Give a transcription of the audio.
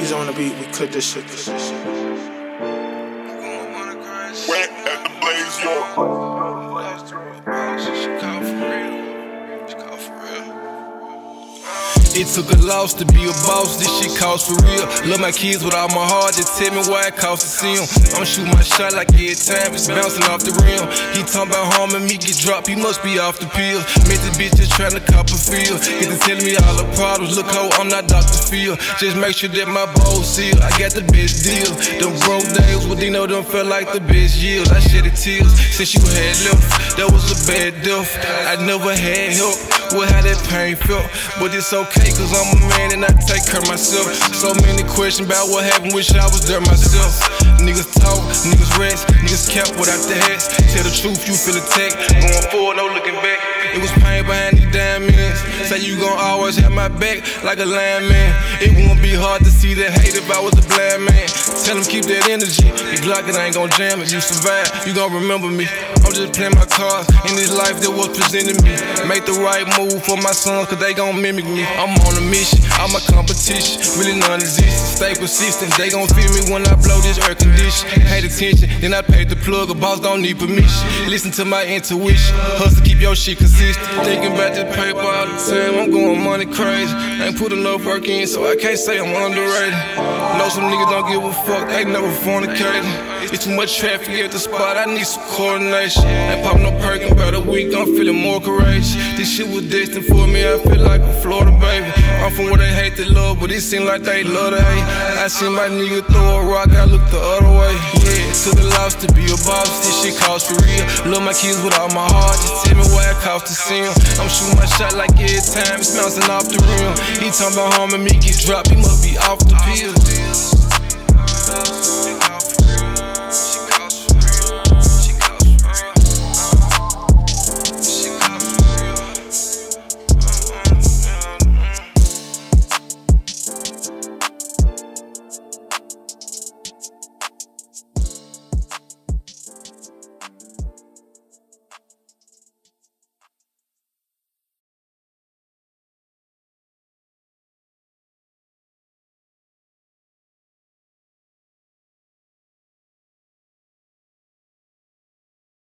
He's on the beat, we could this shit. Wet at the Blaze, yo. It took a loss to be a boss, this shit cost for real. Love my kids with all my heart, just tell me why it cost to see 'em. I'ma shoot my shot like every time it's bouncing off the rim. He talking about harming me, get dropped, he must be off the pills. Met the bitch just trying to cop a feel. Get to telling me all the problems, look how I'm not Dr. Phil. Just make sure that my bowl seal, I got the best deal. Them broke days with Dino, them felt like the best years. I shed the tears, since you had left, that was a bad death. I never had help with how that pain felt, but it's okay. Cause I'm a man and I take care of myself. So many questions about what happened, wish I was there myself. Niggas talk, niggas rest, niggas cap without the hats. Tell the truth, you feel attacked. Going forward, no looking back. It was pain behind these diamonds. Say you gon' always have my back like a lineman. It won't be hard to see that hate if I was a blind man. Tell them keep that energy. You Glock it, I ain't gon' jam it. You survive, you gon' remember me. I'm just playing my cards in this life that was presented me. Make the right move for my sons, cause they gon' mimic me. I'm on a mission, all my competition really non-existent. Stay persistent, they gon' feel me when I blow this air condition. Paid attention, then I paid the plug, a boss don't need permission. Listen to my intuition, hustle, keep your shit consistent. Thinking about this paper all the time, I'm going money crazy. Ain't put enough work in, so I can't say I'm underrated. Know some niggas don't give a fuck, they never fornicated. It's too much traffic at the spot, I need some coordination. Ain't poppin' no perk in about a week, I'm feeling more courageous. This shit was destined for me, I feel like a Florida baby. I'm from where they hate the love, but it seem like they love to hate. I seen my nigga throw a rock, I look the other way. Yeah, took a loss to be a boss, this shit cost for real. Love my kids with all my heart, just tell me why it cost to see 'em. I'm shooting my shot like every time it's bouncing off the rim. He talking about harming me, get dropped, he must be off the pills.